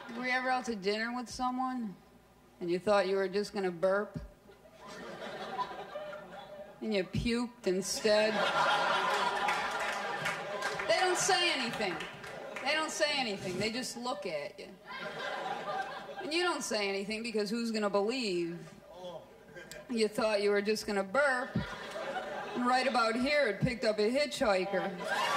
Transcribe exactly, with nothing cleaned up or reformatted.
Were you ever out to dinner with someone and you thought you were just going to burp? And you puked instead? They don't say anything. They don't say anything. They just look at you. And you don't say anything because who's going to believe? You thought you were just going to burp. And right about here, it picked up a hitchhiker.